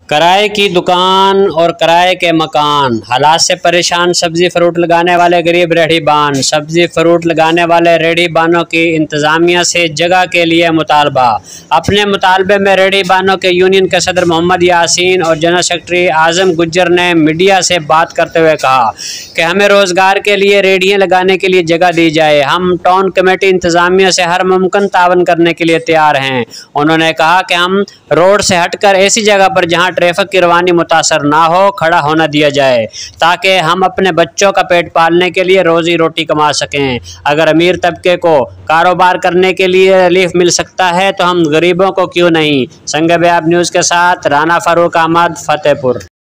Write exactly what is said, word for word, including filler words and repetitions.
किराए की दुकान और किराए के मकान, हालात से परेशान सब्जी फ्रूट लगाने वाले गरीब रेहड़ीबान। सब्जी फ्रूट लगाने वाले रेहड़ीबानों की इंतजामिया से जगह के लिए मुतालबा। अपने मुतालबे में रेहड़ीबानों के यूनियन के सदर मोहम्मद यासीन और जनरल सेक्रेटरी आजम गुज्जर ने मीडिया से बात करते हुए कहा कि हमें रोज़गार के लिए रेहड़ियाँ लगाने के लिए जगह दी जाए। हम टाउन कमेटी इंतजामिया से हर मुमकिन तावन करने के लिए तैयार हैं। उन्होंने कहा कि हम रोड से हटकर ऐसी जगह पर जहाँ ट्रैफिक की रवानी मुतासर ना हो खड़ा होना दिया जाए, ताकि हम अपने बच्चों का पेट पालने के लिए रोजी रोटी कमा सकें। अगर अमीर तबके को कारोबार करने के लिए रिलीफ मिल सकता है तो हम गरीबों को क्यों नहीं। संग बयाब न्यूज़ के साथ राना फारूक अहमद, फतेहपुर।